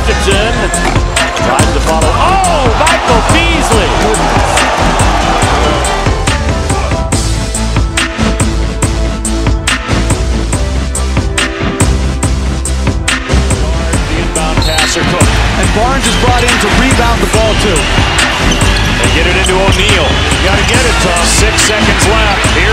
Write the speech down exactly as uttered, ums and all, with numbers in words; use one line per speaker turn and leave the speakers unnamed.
Richardson tries to follow. Oh, Michael Beasley. The inbound passer Cook.
And Barnes is brought in to rebound the ball too.
They get it into O'Neal. You gotta get it, Tom. Six seconds left. Here